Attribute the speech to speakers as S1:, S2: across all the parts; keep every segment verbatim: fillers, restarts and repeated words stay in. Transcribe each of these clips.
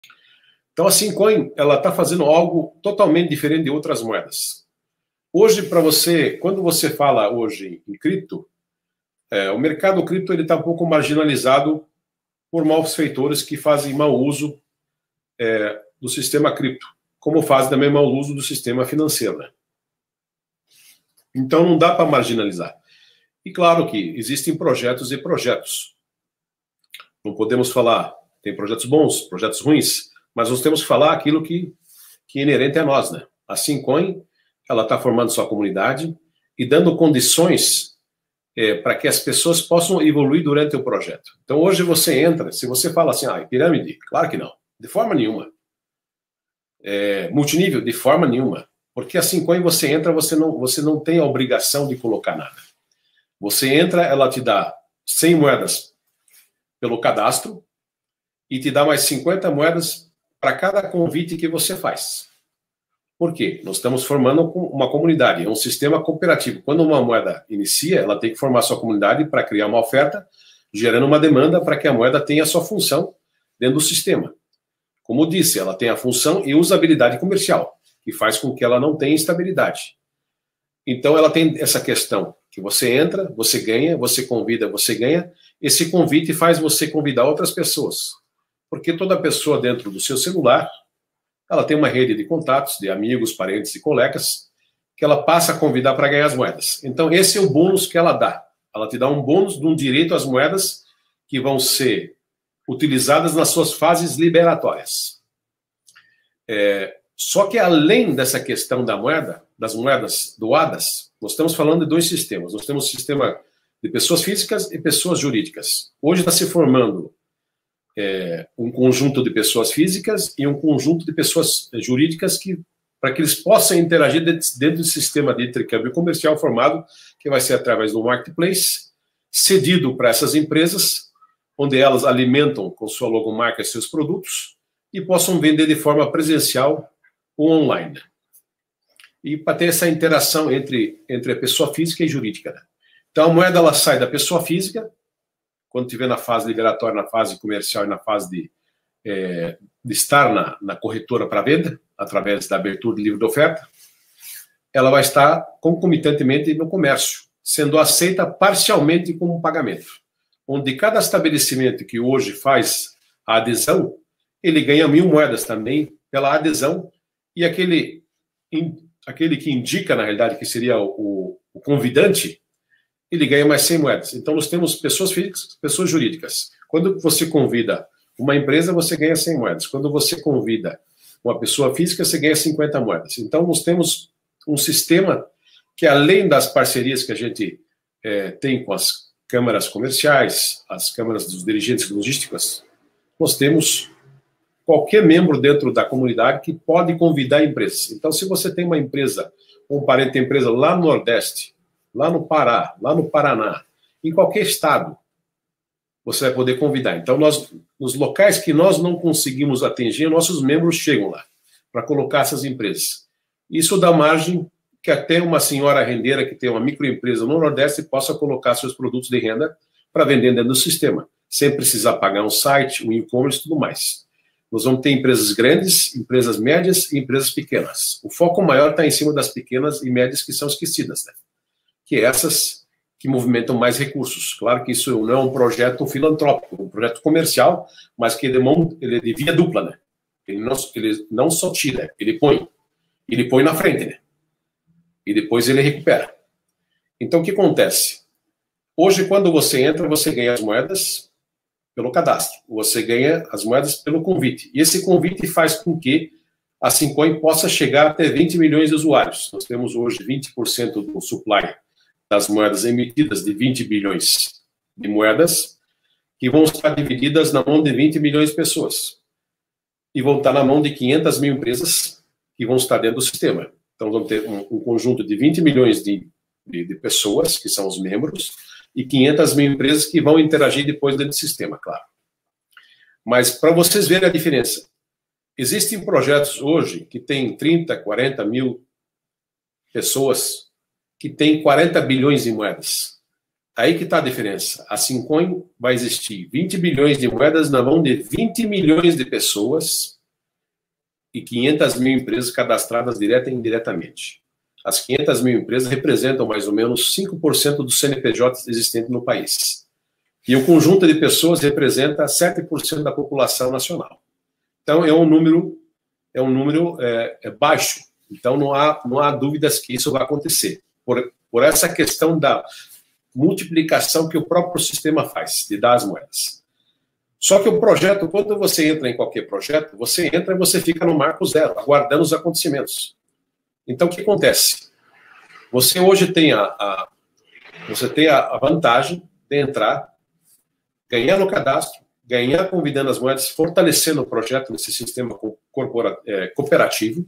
S1: Então, a Syncon, ela está fazendo algo totalmente diferente de outras moedas. Hoje, para você, quando você fala hoje em cripto, é, o mercado cripto está um pouco marginalizado por malfeitores que fazem mau uso é, do sistema cripto, como fazem também mau uso do sistema financeiro, né? Então, não dá para marginalizar. E claro que existem projetos e projetos. Não podemos falar, tem projetos bons, projetos ruins, mas nós temos que falar aquilo que, que é inerente a nós, né? A Syncon, ela está formando sua comunidade e dando condições é, para que as pessoas possam evoluir durante o projeto. Então, hoje você entra, se você fala assim, ah, pirâmide, claro que não, de forma nenhuma. É, multinível, de forma nenhuma. Porque a Syncon, você entra, você não, você não tem a obrigação de colocar nada. Você entra, ela te dá cem moedas pelo cadastro e te dá mais cinquenta moedas para cada convite que você faz. Por quê? Nós estamos formando uma comunidade, é um sistema cooperativo. Quando uma moeda inicia, ela tem que formar sua comunidade para criar uma oferta, gerando uma demanda para que a moeda tenha a sua função dentro do sistema. Como eu disse, ela tem a função e usabilidade comercial, que faz com que ela não tenha instabilidade. Então, ela tem essa questão, que você entra, você ganha, você convida, você ganha. Esse convite faz você convidar outras pessoas. Porque toda pessoa dentro do seu celular, ela tem uma rede de contatos, de amigos, parentes e colegas, que ela passa a convidar para ganhar as moedas. Então, esse é o bônus que ela dá. Ela te dá um bônus de um direito às moedas que vão ser utilizadas nas suas fases liberatórias. É, só que além dessa questão da moeda, das moedas doadas, nós estamos falando de dois sistemas. Nós temos o sistema de pessoas físicas e pessoas jurídicas. Hoje está se formando é, um conjunto de pessoas físicas e um conjunto de pessoas jurídicas que, para que eles possam interagir dentro, dentro do sistema de intercâmbio comercial formado, que vai ser através do marketplace, cedido para essas empresas, onde elas alimentam com sua logomarca seus produtos e possam vender de forma presencial ou online. E para ter essa interação entre, entre a pessoa física e jurídica. Né? Então, a moeda ela sai da pessoa física, quando estiver na fase liberatória, na fase comercial e na fase de, é, de estar na, na corretora para venda, através da abertura de livro de oferta, ela vai estar concomitantemente no comércio, sendo aceita parcialmente como um pagamento, onde cada estabelecimento que hoje faz a adesão, ele ganha mil moedas também pela adesão, e aquele, aquele que indica, na realidade, que seria o, o convidante, ele ganha mais cem moedas. Então, nós temos pessoas físicas, pessoas jurídicas. Quando você convida uma empresa, você ganha cem moedas. Quando você convida uma pessoa física, você ganha cinquenta moedas. Então, nós temos um sistema que, além das parcerias que a gente é, tem com as câmaras comerciais, as câmaras dos dirigentes logísticos, nós temos qualquer membro dentro da comunidade que pode convidar empresas. Então, se você tem uma empresa, um parente de empresa lá no Nordeste, lá no Pará, lá no Paraná, em qualquer estado, você vai poder convidar. Então, nós, nos locais que nós não conseguimos atingir, nossos membros chegam lá para colocar essas empresas. Isso dá margem que até uma senhora rendeira que tem uma microempresa no Nordeste possa colocar seus produtos de renda para vender dentro do sistema, sem precisar pagar um site, um e-commerce e tudo mais. Nós vamos ter empresas grandes, empresas médias e empresas pequenas. O foco maior está em cima das pequenas e médias que são esquecidas, né? Que é essas que movimentam mais recursos. Claro que isso não é um projeto filantrópico, um projeto comercial, mas que ele é, mão, ele é de via dupla, né? Ele não, ele não só tira, ele põe. Ele põe na frente, né? E depois ele recupera. Então, o que acontece? Hoje, quando você entra, você ganha as moedas pelo cadastro. Você ganha as moedas pelo convite. E esse convite faz com que a Syncon possa chegar até vinte milhões de usuários. Nós temos hoje vinte por cento do supply das moedas emitidas de vinte bilhões de moedas, que vão estar divididas na mão de vinte milhões de pessoas. E vão estar na mão de quinhentas mil empresas que vão estar dentro do sistema. Então, vamos ter um, um conjunto de vinte milhões de, de, de pessoas, que são os membros, e quinhentas mil empresas que vão interagir depois dentro do sistema, claro. Mas, para vocês verem a diferença, existem projetos hoje que têm trinta, quarenta mil pessoas que têm quarenta bilhões de moedas. Aí que está a diferença. A Simcoin vai existir vinte bilhões de moedas na mão de vinte milhões de pessoas e quinhentas mil empresas cadastradas direta e indiretamente. As quinhentas mil empresas representam mais ou menos cinco por cento dos C N P Js existentes no país. E o conjunto de pessoas representa sete por cento da população nacional. Então, é um número, é um número é, é baixo. Então, não há, não há dúvidas que isso vai acontecer. Por, por essa questão da multiplicação que o próprio sistema faz, de dar as moedas. Só que o projeto, quando você entra em qualquer projeto, você entra e você fica no marco zero, aguardando os acontecimentos. Então, o que acontece? Você hoje tem a, a, você tem a vantagem de entrar, ganhar no cadastro, ganhar convidando as moedas, fortalecendo o projeto nesse sistema corpora, é, cooperativo,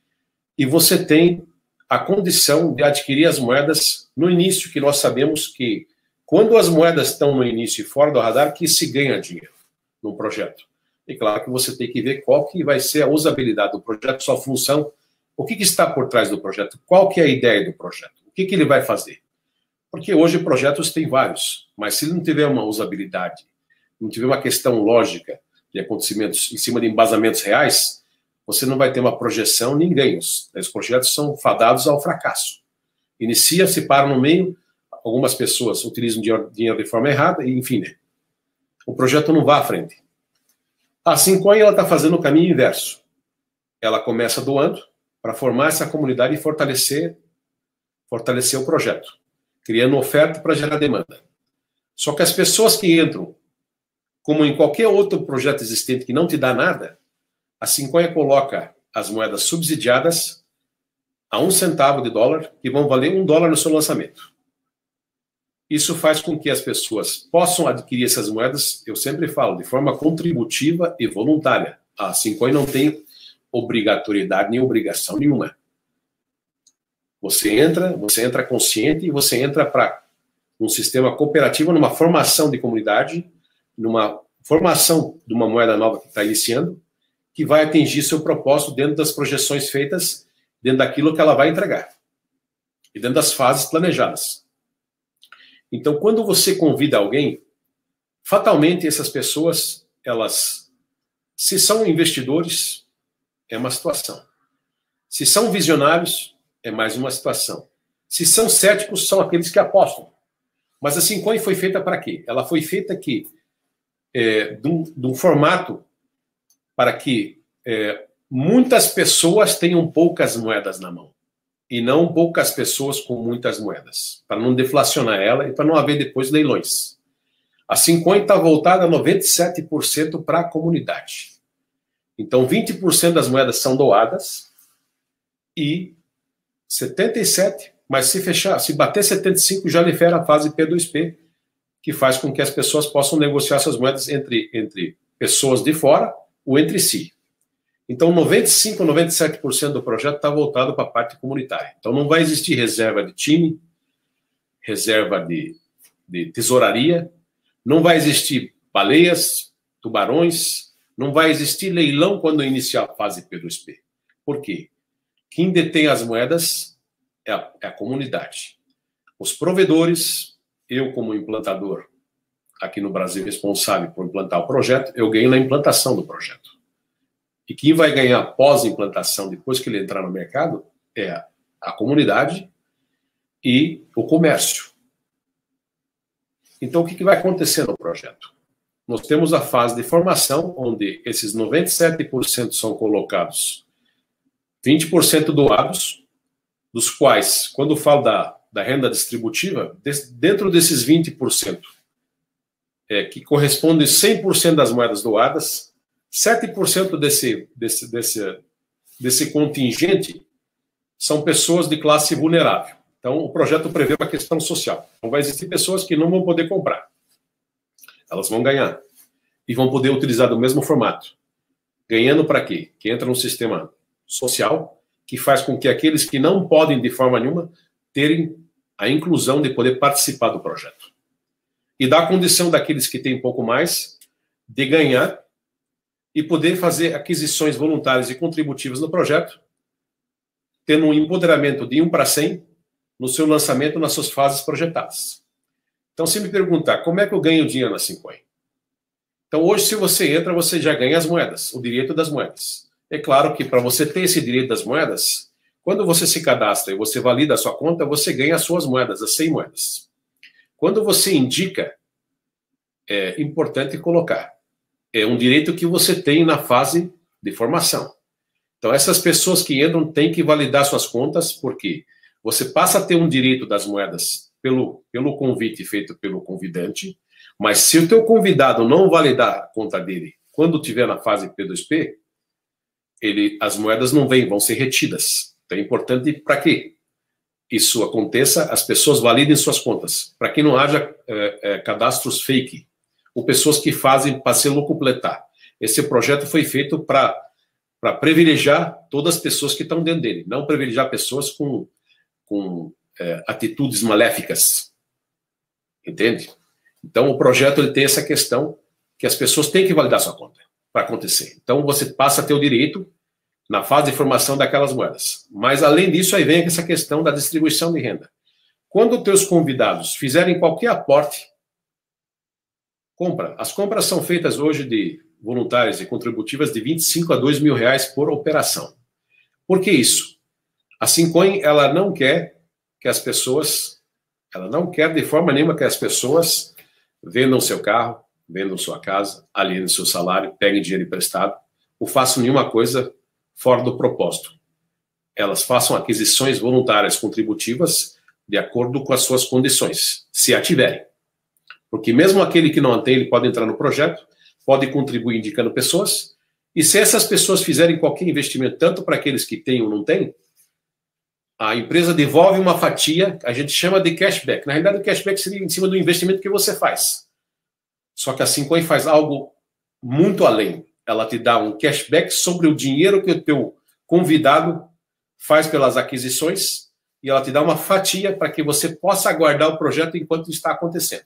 S1: e você tem a condição de adquirir as moedas no início, que nós sabemos que quando as moedas estão no início e fora do radar, que se ganha dinheiro no projeto. E claro que você tem que ver qual que vai ser a usabilidade do projeto, sua função, o que, que está por trás do projeto, qual que é a ideia do projeto, o que, que ele vai fazer. Porque hoje projetos tem vários, mas se ele não tiver uma usabilidade, não tiver uma questão lógica de acontecimentos em cima de embasamentos reais, você não vai ter uma projeção nem ganhos. Os projetos são fadados ao fracasso. Inicia, se para no meio, algumas pessoas utilizam dinheiro de forma errada, e enfim, né? O projeto não vai à frente. A Simcoin, ela está fazendo o caminho inverso. Ela começa doando para formar essa comunidade e fortalecer, fortalecer o projeto, criando oferta para gerar demanda. Só que as pessoas que entram, como em qualquer outro projeto existente que não te dá nada, a Simcoin coloca as moedas subsidiadas a um centavo de dólar, que vão valer um dólar no seu lançamento. Isso faz com que as pessoas possam adquirir essas moedas, eu sempre falo, de forma contributiva e voluntária. A Simcoin não tem obrigatoriedade nem obrigação nenhuma. Você entra, você entra consciente e você entra para um sistema cooperativo, numa formação de comunidade, numa formação de uma moeda nova que está iniciando, que vai atingir seu propósito dentro das projeções feitas, dentro daquilo que ela vai entregar. E dentro das fases planejadas. Então, quando você convida alguém, fatalmente essas pessoas, elas, se são investidores, é uma situação. Se são visionários, é mais uma situação. Se são céticos, são aqueles que apostam. Mas a Simcoin foi feita para quê? Ela foi feita aqui, é, de, um, de um formato para que é, muitas pessoas tenham poucas moedas na mão. E não poucas pessoas com muitas moedas. Para não deflacionar ela e para não haver depois leilões. A Simcoin está voltada a noventa e sete por cento para a comunidade. Então, vinte por cento das moedas são doadas e setenta e sete por cento, mas se fechar, se bater setenta e cinco por cento, já libera a fase P dois P, que faz com que as pessoas possam negociar essas moedas entre, entre pessoas de fora ou entre si. Então, noventa e cinco por cento, noventa e sete por cento do projeto está voltado para a parte comunitária. Então, não vai existir reserva de time, reserva de, de tesouraria, não vai existir baleias, tubarões, não vai existir leilão quando iniciar a fase P dois P. Por quê? Quem detém as moedas é a, é a comunidade. Os provedores, eu como implantador aqui no Brasil responsável por implantar o projeto, eu ganho na implantação do projeto. E quem vai ganhar pós-implantação, depois que ele entrar no mercado, é a, a comunidade e o comércio. Então, o que, que vai acontecer no projeto? Nós temos a fase de formação, onde esses noventa e sete por cento são colocados, vinte por cento doados, dos quais, quando eu falo da, da renda distributiva, dentro desses vinte por cento, é, que corresponde a cem por cento das moedas doadas, sete por cento desse, desse, desse, desse contingente são pessoas de classe vulnerável. Então, o projeto prevê uma questão social. Então, vai existir pessoas que não vão poder comprar. Elas vão ganhar. E vão poder utilizar do mesmo formato. Ganhando para quê? Que entra num sistema social que faz com que aqueles que não podem, de forma nenhuma, terem a inclusão de poder participar do projeto. E dá a condição daqueles que têm um pouco mais de ganhar e poder fazer aquisições voluntárias e contributivas no projeto, tendo um empoderamento de um para cem no seu lançamento, nas suas fases projetadas. Então, se me perguntar, como é que eu ganho dinheiro na Sincoin? Então, hoje, se você entra, você já ganha as moedas, o direito das moedas. É claro que para você ter esse direito das moedas, quando você se cadastra e você valida a sua conta, você ganha as suas moedas, as cem moedas. Quando você indica, é importante colocar, é um direito que você tem na fase de formação. Então, essas pessoas que entram têm que validar suas contas, porque você passa a ter um direito das moedas pelo, pelo convite feito pelo convidante, mas se o teu convidado não validar a conta dele quando estiver na fase P dois P, ele, as moedas não vêm, vão ser retidas. Então é importante para que isso aconteça, as pessoas validem suas contas, para que não haja é, é, cadastros fake, ou pessoas que fazem para se locupletar. Esse projeto foi feito para para privilegiar todas as pessoas que estão dentro dele, não privilegiar pessoas com, com é, atitudes maléficas. Entende? Então, o projeto ele tem essa questão que as pessoas têm que validar sua conta para acontecer. Então, você passa a ter o direito na fase de formação daquelas moedas. Mas, além disso, aí vem essa questão da distribuição de renda. Quando os teus convidados fizerem qualquer aporte, compra. As compras são feitas hoje de voluntárias e contributivas de vinte e cinco a dois mil reais por operação. Por que isso? A Sincoin, ela não quer que as pessoas, ela não quer de forma nenhuma que as pessoas vendam seu carro, vendam sua casa, alienem seu salário, peguem dinheiro emprestado, ou façam nenhuma coisa fora do propósito. Elas façam aquisições voluntárias contributivas de acordo com as suas condições, se a tiverem. Porque mesmo aquele que não a tem, ele pode entrar no projeto, pode contribuir indicando pessoas, e se essas pessoas fizerem qualquer investimento, tanto para aqueles que têm ou não têm, a empresa devolve uma fatia, a gente chama de cashback. Na realidade, o cashback seria em cima do investimento que você faz. Só que a Sincoin faz algo muito além. Ela te dá um cashback sobre o dinheiro que o teu convidado faz pelas aquisições, e ela te dá uma fatia para que você possa aguardar o projeto enquanto está acontecendo.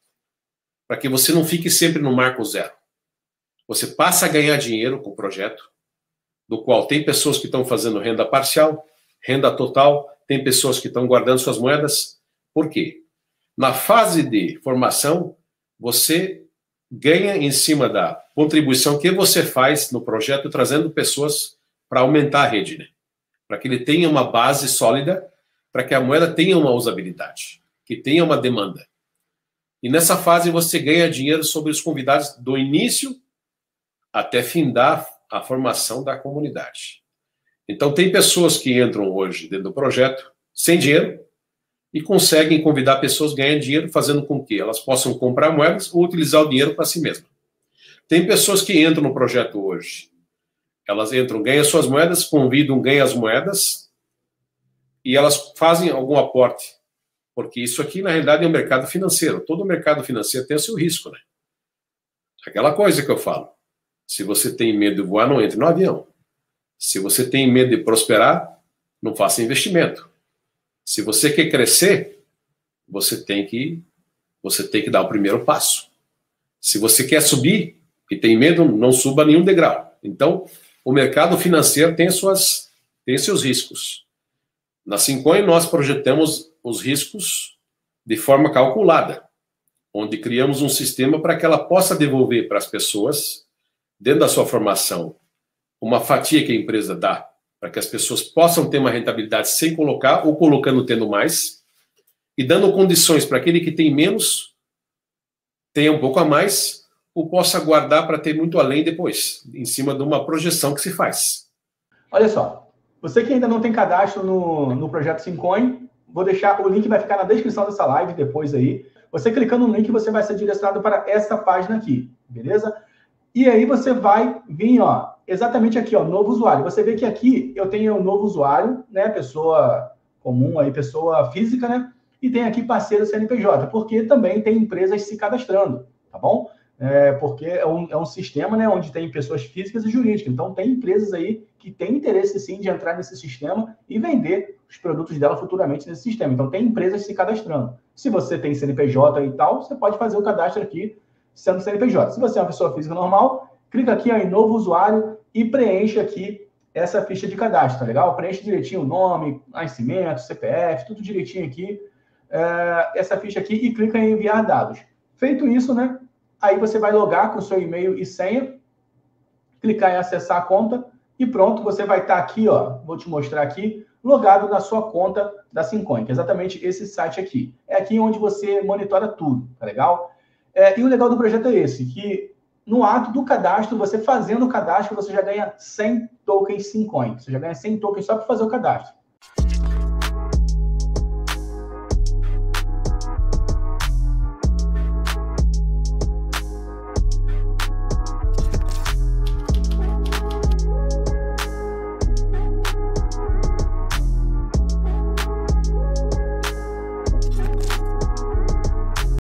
S1: Para que você não fique sempre no marco zero. Você passa a ganhar dinheiro com o projeto, do qual tem pessoas que estão fazendo renda parcial, renda total, tem pessoas que estão guardando suas moedas. Por quê? Na fase de formação, você ganha em cima da contribuição que você faz no projeto, trazendo pessoas para aumentar a rede, né? Para que ele tenha uma base sólida, para que a moeda tenha uma usabilidade, que tenha uma demanda. E nessa fase você ganha dinheiro sobre os convidados do início até findar a formação da comunidade. Então tem pessoas que entram hoje dentro do projeto sem dinheiro e conseguem convidar pessoas, ganhando dinheiro, fazendo com que elas possam comprar moedas ou utilizar o dinheiro para si mesmas. Tem pessoas que entram no projeto hoje, elas entram, ganham suas moedas, convidam, ganham as moedas e elas fazem algum aporte. Porque isso aqui, na realidade, é um mercado financeiro. Todo mercado financeiro tem o seu risco, né? Aquela coisa que eu falo. Se você tem medo de voar, não entre no avião. Se você tem medo de prosperar, não faça investimento. Se você quer crescer, você tem que, você tem que dar o primeiro passo. Se você quer subir e tem medo, não suba nenhum degrau. Então, o mercado financeiro tem, suas, tem seus riscos. Na Sincoin, nós projetamos os riscos de forma calculada, onde criamos um sistema para que ela possa devolver para as pessoas, dentro da sua formação, uma fatia que a empresa dá, para que as pessoas possam ter uma rentabilidade sem colocar, ou colocando tendo mais, e dando condições para aquele que tem menos, tenha um pouco a mais, ou possa guardar para ter muito além depois, em cima de uma projeção que se faz.
S2: Olha só, você que ainda não tem cadastro no, no projeto Sincoin, vou deixar, o link vai ficar na descrição dessa live depois aí. Você clicando no link, você vai ser direcionado para essa página aqui, beleza? E aí você vai vir, ó, exatamente aqui, ó, novo usuário. Você vê que aqui eu tenho um novo usuário, né, pessoa comum aí, pessoa física, né? E tem aqui parceiro C N P J, porque também tem empresas se cadastrando, tá bom? É, porque é um, é um sistema, né, onde tem pessoas físicas e jurídicas. Então, tem empresas aí que têm interesse, sim, de entrar nesse sistema e vender os produtos dela futuramente nesse sistema. Então, tem empresas se cadastrando. Se você tem C N P J e tal, você pode fazer o cadastro aqui sendo C N P J. Se você é uma pessoa física normal, clica aqui ó, em novo usuário e preenche aqui essa ficha de cadastro, tá legal? Preenche direitinho o nome, nascimento, C P F, tudo direitinho aqui. é, essa ficha aqui e clica em enviar dados. Feito isso, né? Aí você vai logar com o seu e-mail e senha, clicar em acessar a conta e pronto, você vai estar aqui, ó, vou te mostrar aqui, logado na sua conta da Cincoin, que é exatamente esse site aqui. É aqui onde você monitora tudo, tá legal? É, e o legal do projeto é esse, que no ato do cadastro, você fazendo o cadastro, você já ganha cem tokens Cincoin. Você já ganha cem tokens só para fazer o cadastro.